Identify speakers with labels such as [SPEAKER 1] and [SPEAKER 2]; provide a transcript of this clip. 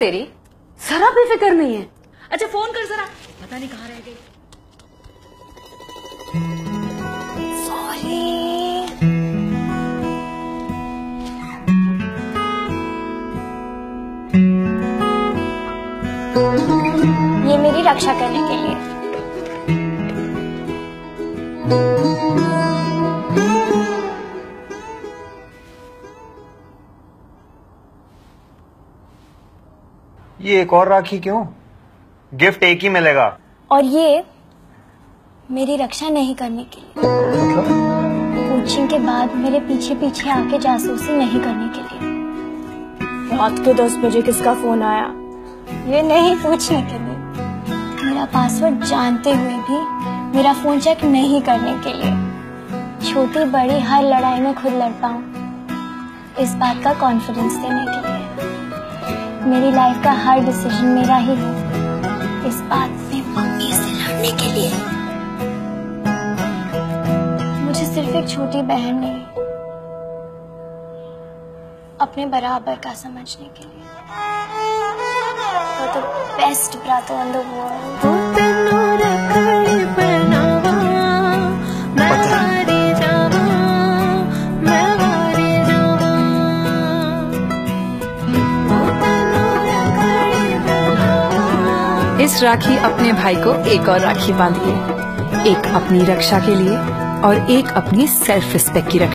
[SPEAKER 1] तेरी जरा भी फिक्र नहीं है।
[SPEAKER 2] अच्छा फोन कर जरा, पता नहीं कहाँ रह गई।
[SPEAKER 3] सॉरी। ये मेरी रक्षा करने के लिए।
[SPEAKER 4] ये एक और राखी क्यों? गिफ्ट एक ही मिलेगा।
[SPEAKER 3] और ये मेरी रक्षा नहीं करने के लिए। कोचिंग के बाद मेरे पीछे पीछे आके जासूसी नहीं करने के लिए। रात के 10 बजे किसका फोन आया ये नहीं पूछने के लिए। मेरा पासवर्ड जानते हुए भी मेरा फोन चेक नहीं करने के लिए। छोटी बड़ी हर लड़ाई में खुद लड़ पाऊं इस बात का कॉन्फिडेंस देने के लिए। मेरी लाइफ का हर डिसीजन मेरा ही हो इस बात में मम्मी से लड़ने के लिए। मुझे सिर्फ एक छोटी बहन नहीं अपने बराबर का समझने के लिए। You're the best brother in the world.
[SPEAKER 1] इस राखी अपने भाई को एक और राखी बांधिए, एक अपनी रक्षा के लिए और एक अपनी सेल्फ रिस्पेक्ट की रक्षा।